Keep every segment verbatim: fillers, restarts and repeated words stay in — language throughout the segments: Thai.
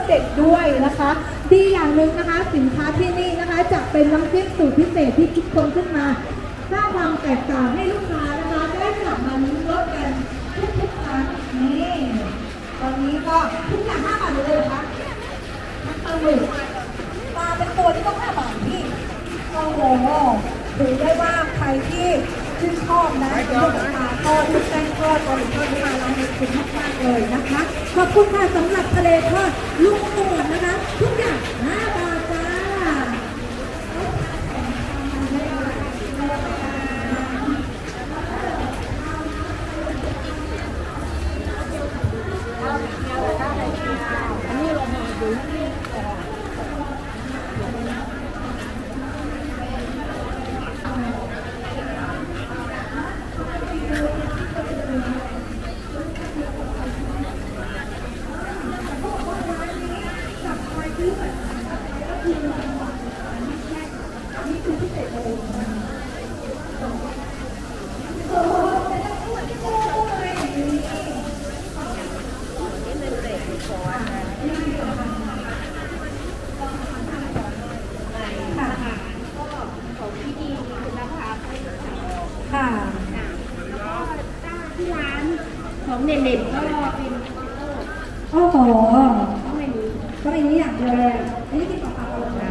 เด็กด้วยนะคะดีอย่างหนึ่งนะคะสินค้าที่นี่นะคะจะเป็นน้ำจิ้มสูตรพิเศษที่คิดค้นขึ้นมาสร้างความแตกต่างให้ลูกค้านะคะได้กลับมาลิ้มรสกันทุกๆครั้งนี่ตอนนี้ก็ทุกอย่างห้าบาทเลยนะคะมันปลาหมึกปลาเป็นตัวที่ต้องห้าบาทพี่โอ้โหถือได้ว่าใครที่ชื่นชอบนะเรื่องของปลาทอดลูกแป้งทอดตอนนี้ก็มาร้านนี้คุ้มมากๆเลยนะคะขอบคุณค่ะสำหรับทะเลทอดลุงหมวดนะคะทุกอย่างห้าบาทจ้าของเด่นๆก็เป็นโอ้โหก็ไม่มีก็ไม่มีอย่างเดียวเลยอันนี้กินกับปลาอะไรนะ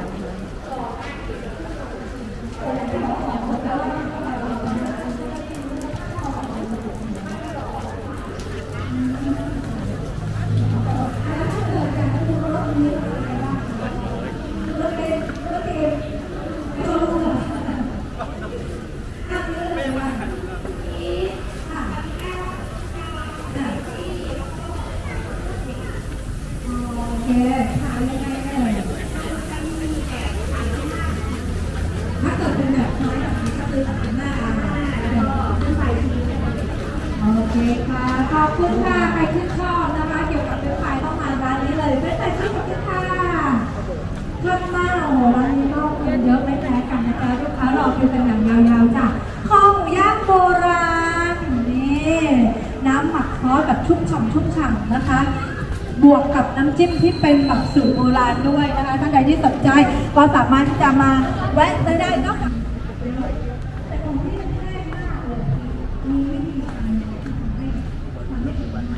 โอเคค่ะขอบคุณค่ะใครที่ชอบนะคะเกี่ยวกับเว็บไซต์ต้องมาร้านนี้เลยเว็บไซต์ที่ขอบคุณค่ะชอบมากโอ้โหร้านนี้ก็คนเยอะไม่แพ้กันนะจ๊ะลูกค้ารอคิวกันอย่างยาวๆจ้ะคอหมูย่างโบราณนี่น้ำหมักซอสแบบชุ่มฉ่ำชุ่มฉ่ำนะคะบวกกับน้ำจิ้มที่เป็นแบบสูตรโบราณด้วยนะคะท่านใดที่สนใจก็สามารถที่จะมาแวะได้ได้เนาะแต่ของที่มันง่ายมากเลยมีวิธีการทำให้ถูกวัน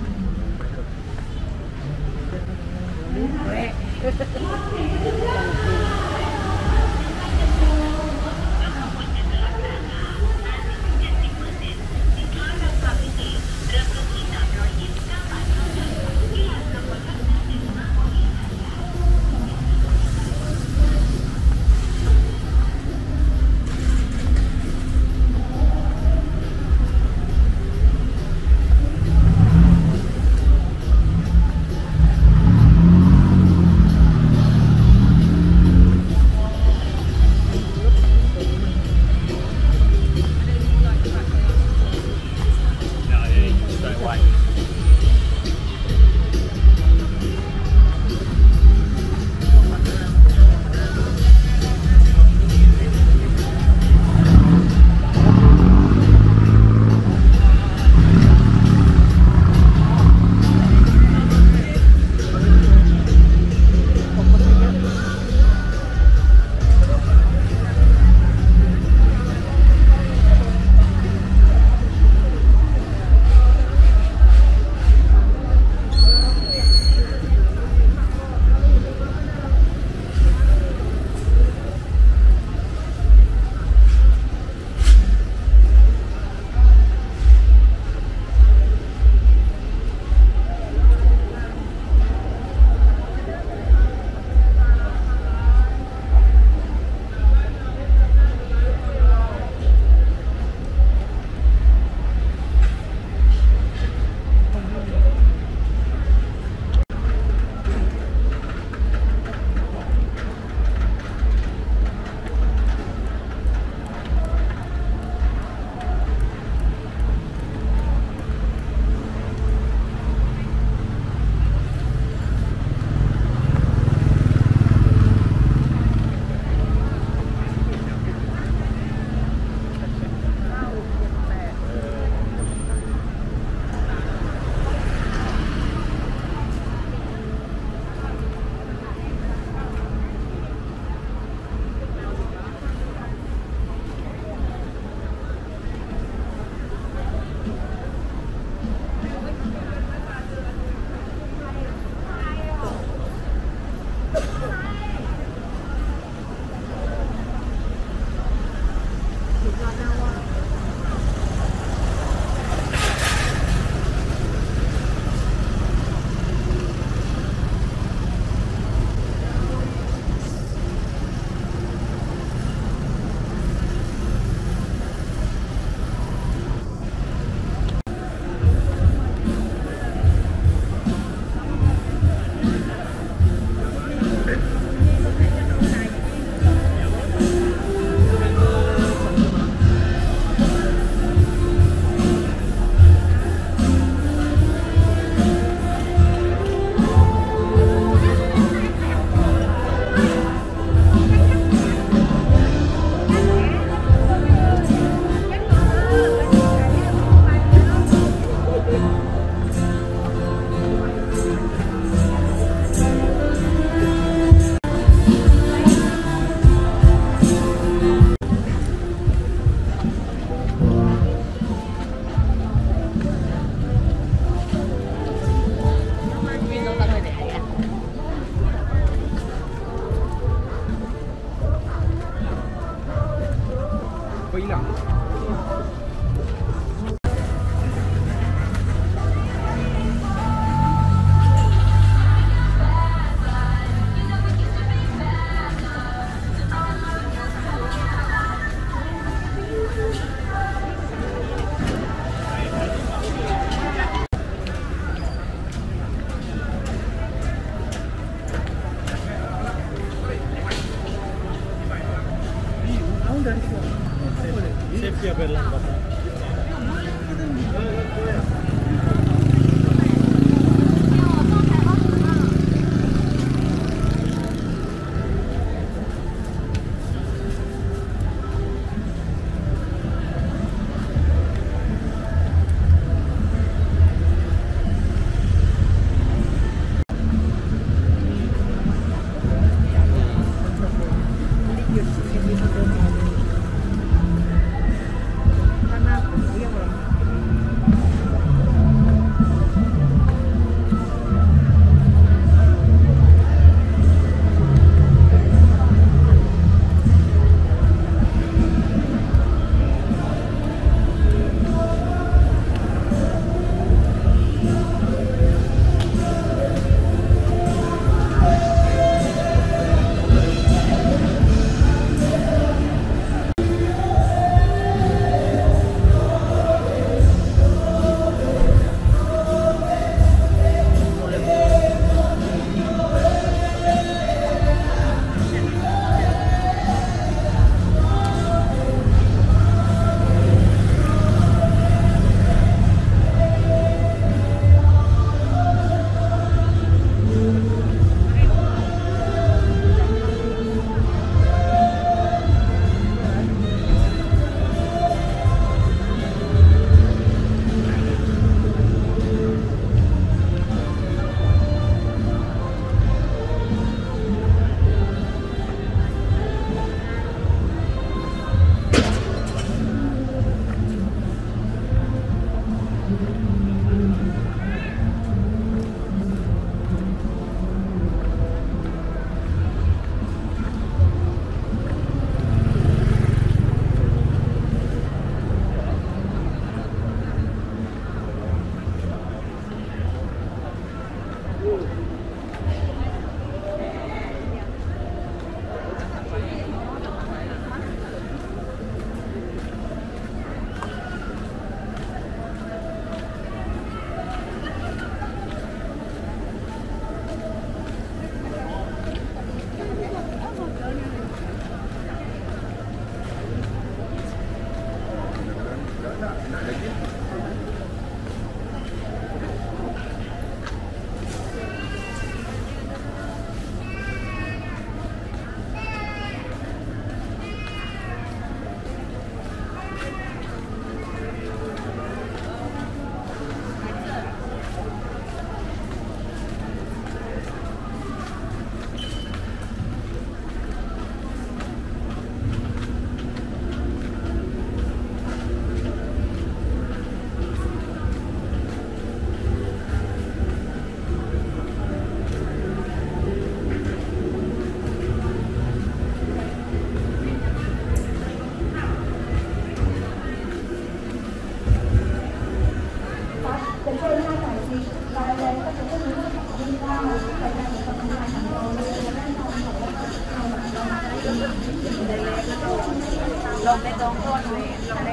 ลงในตรงต้นเวรลงใน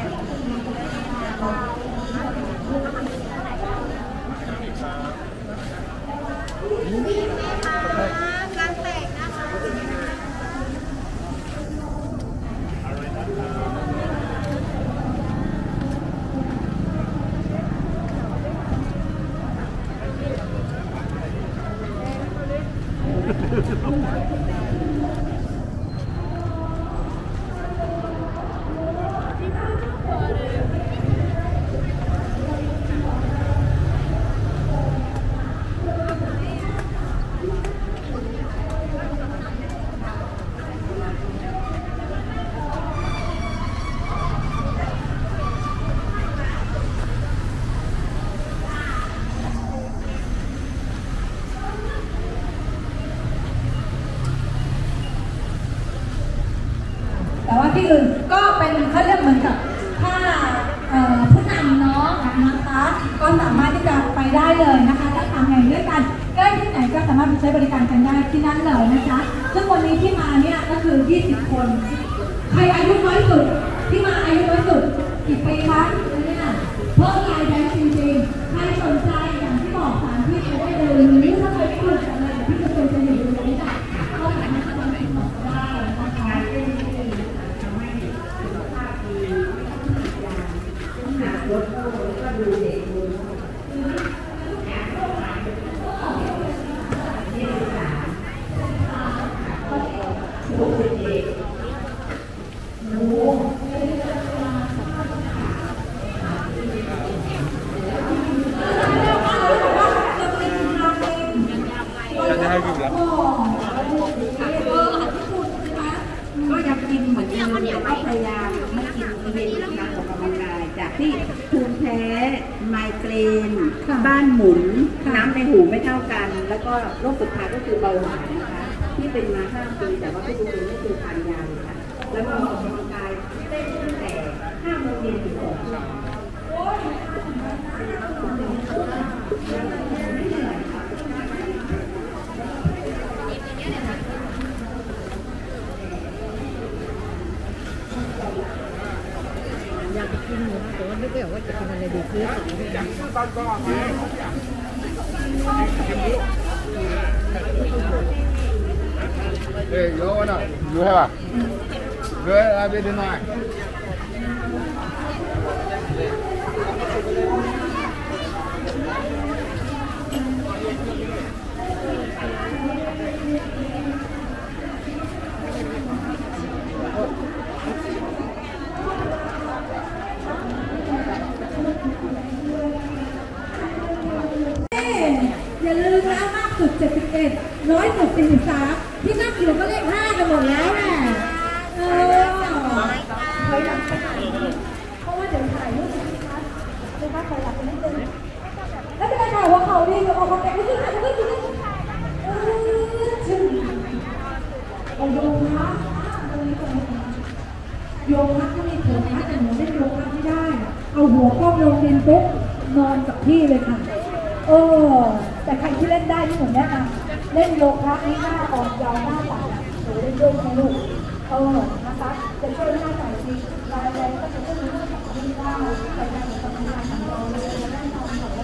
การแตกนะคะแต่ว่าที่อื่นก็เป็นเขาเรียกเหมือนกับถ้าผู้นำเนาะนะคะก็สามารถที่จะไปได้เลยนะคะถ้าทำงานด้วยกันใกล้ที่ไหนก็สามารถไปใช้บริการกันได้ที่นั่นเลยนะคะซึ่งวันนี้ที่มาเนี่ยก็คือยี่สิบคนใครอายุน้อยสุดที่มาอายุน้อยสุดกี่ปีคะเนี่ยเพิ่มรายได้จริงๆใครสนใจอย่างที่บอกสถานที่ไปได้เลยหรือถ้าใครไม่รู้จักเลยที่จะเป็นจะอยู่ตรงนี้ได้ก็สามารถที่จะติดต่อได้นะคะรถก็ดูเด็กดูก็ยังกินเหมือนเดิมแต่ก็พยายามไม่กินอีเวนต์การออกกำลังกายจากที่ภูมิแพ้ไมเกรนบ้านหมุนน้ำในหูไม่เท่ากันแล้วก็โรคสุดท้ายก็คือเบาหวานนะคะที่เป็นมาห้าปีแต่ว่าพี่ดูเองไม่เคยทานยาเลยค่ะแล้วก็ออกกำลังกายได้ตั้งแต่ห้าโมงเย็นถึงหกโมงอยากจะกินหมูแต่ว่านึกไม่ออกว่าจะกินอะไรดีคือสั่งไม่ได้เอ้ยโยนอ่ะอยู่ให้ป่ะเกิดอะไรดีหน่อยอย่าลืมนะมากสุดเจ็ดสิบเอ็ดน้อยสุดสี่สิบสามที่นั่งอยู่ก็เลขห้ากันหมดแล้วแหละเออถอยหลังไปหน่อยเพราะว่าเดี๋ยวถ่ายรูปนะคะนะคะถอยหลังไปนิดนึงแล้วจะได้ข่าวว่าเขาดีกับออกมาแต่งขึ้นมาขึ้นมาเออชื่อเอาโยงนะตรงนี้ตรงนี้โยงนะก็มีเถิดนะแต่หนูเล่นโยงนะไม่ได้เอาหัวก้มลงดินปุ๊บนอนกับที่เลยค่ะเออแต่ใครที่เล่นได้ที่หนูแนะนำเล่นโยคะให้หน้าออกยาวหน้าใสหรือเล่นด้วยให้ลูกเออนะคะจะช่วยหน้าใสดีรายแรงก็จะช่วยเรื่องของที่ได้ใส่ใจกับทำงานของเราเลยและนอนของเรา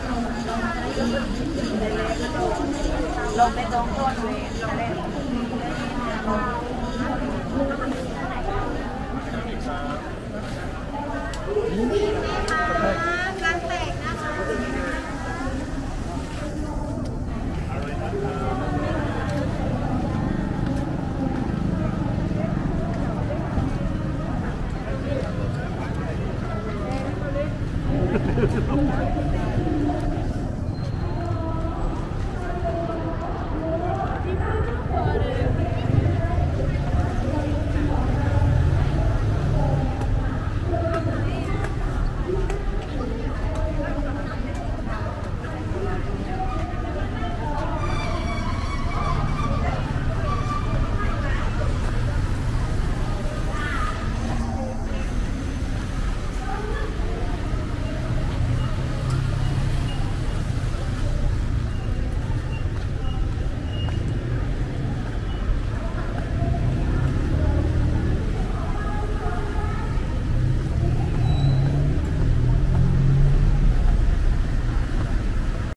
ลงในตรงต้นเวรลงใน